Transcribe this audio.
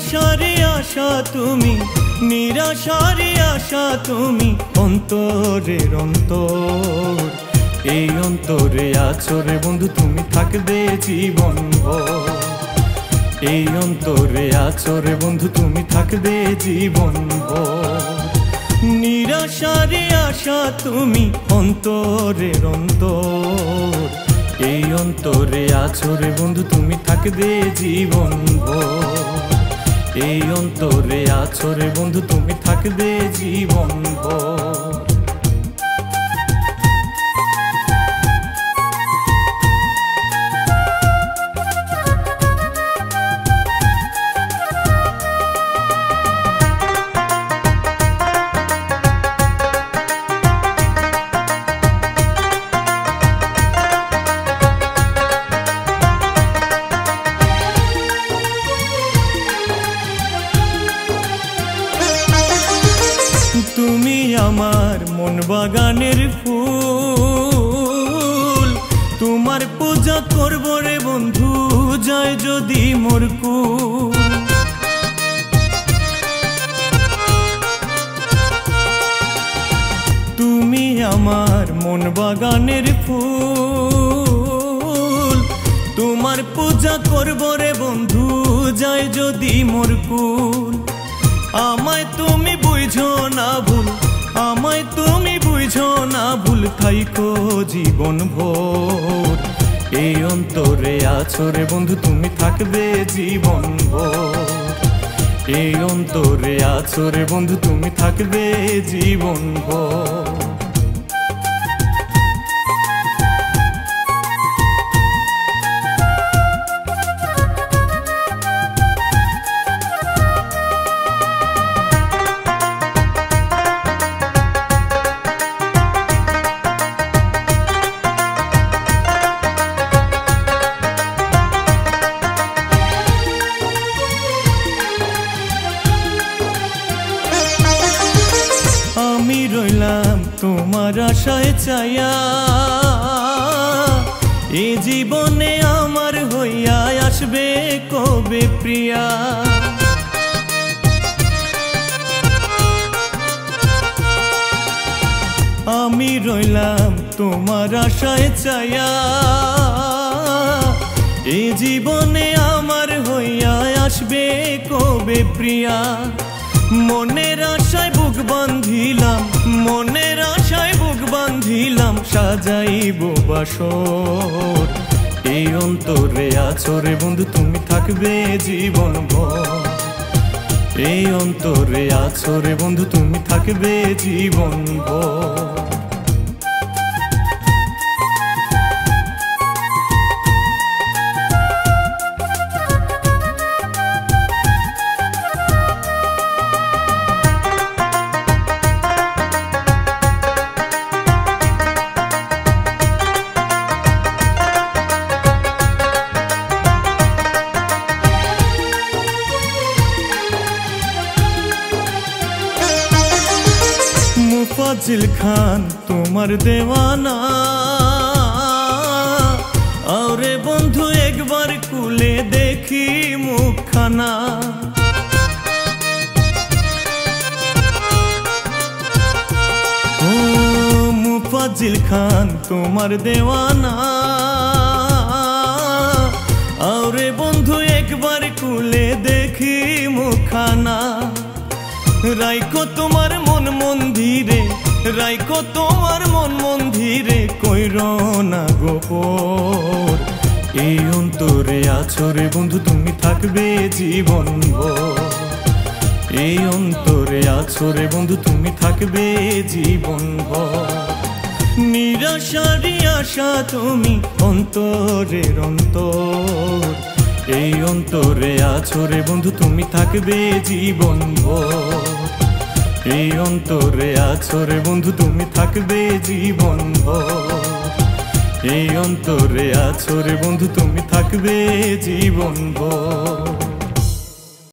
নিরাশারে আশা তুমি, নিরাশারে আশা তুমি, অন্তরের অন্তর। এই অন্তরে আছো রে বন্ধু তুমি, থাকবে জীবনভর। এই অন্তরে আছো রে বন্ধু তুমি, থাকবে জীবনভর। নিরাশারে আশা তুমি, অন্তরের অন্তর। এই অন্তরে আছো রে বন্ধু তুমি, থাকবে জীবনভর। এই অন্তরে আছো রে বন্ধু তুমি, থাকবে জীবনভর। তুমি আমার মন বাগানের ফুল, তোমার পূজা করব রে বন্ধু যায় যদি মোর কুল। তুমি আমার মন বাগানের ফুল, তোমার পূজা করব রে বন্ধু যায় যদি মোর কুল। আমায় তুমি বুঝো না ভুল, আমায় তুমি বুঝো না ভুল, থাইকো জীবন ভোর। এই অন্তরে আছো রে বন্ধু তুমি, থাকবে জীবন ভোর। এই অন্তরে আছো রে বন্ধু তুমি, থাকবে জীবন ভোর। আমি রইলাম তোমার আশায় চাইয়া, এ জীবনে আমার হইয়া আসবে কবে প্রিয়া। আমি রইলাম তোমার আশায় চাইয়া, এ জীবনে আমার হইয়া আসবে কবে প্রিয়া। মনের আশায় বুক বান্ধিলাম, মনের আশায় বুক বান্ধিলাম, সাজাইব বাসর। এই অন্তরে আছো রে বন্ধু তুমি, থাকবে জীবনভর। এই অন্তরে আছো রে বন্ধু তুমি, থাকবে জীবনভর। মুফাজ্জিল খান তোমার দেওয়ানা, আরে বন্ধু একবার কুলে দেখি মুখখানা। ও মুফাজ্জিল খান তোমার দেওয়ানা, আরে বন্ধু একবার কুলে দেখি মুখখানা। রাইখো তোমার মন মন্দিরে, রাইখো তোমার মন মন্দিরে, কইরো না গোপর। এই অন্তরে আছো রে বন্ধু তুমি, থাকবে জীবনভর। এই অন্তরে আছো রে বন্ধু তুমি, থাকবে জীবনভর। নিরাশারি আশা তুমি, অন্তরের অন্তর। এই অন্তরে আছো রে বন্ধু তুমি, থাকবে জীবনভর। এই অন্তরে আছো রে বন্ধু তুমি, থাকবে জীবনভর। এই অন্তরে আছো রে বন্ধু তুমি, থাকবে জীবনভর।